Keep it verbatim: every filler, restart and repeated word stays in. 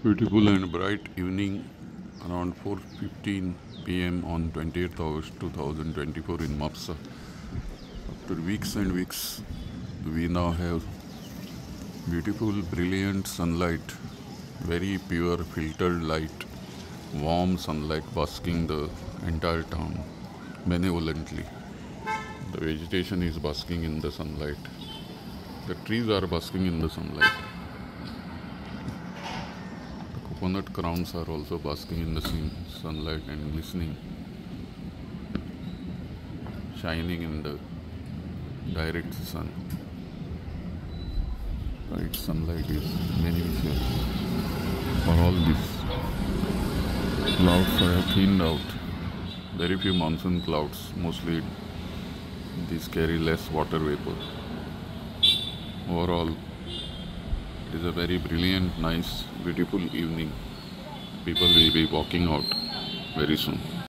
Beautiful and bright evening around four fifteen p m on twenty-eighth August two thousand twenty-four in Mapsa. After weeks and weeks, we now have beautiful, brilliant sunlight, very pure, filtered light, warm sunlight basking the entire town benevolently. The vegetation is basking in the sunlight. The trees are basking in the sunlight. Coconut crowns are also basking in the sunlight and glistening, shining in the direct sun. Bright sunlight is beneficial for all this. Clouds are thinned out. Very few monsoon clouds. Mostly these carry less water vapor. Overall, it is a very brilliant, nice, beautiful evening. People will be walking out very soon.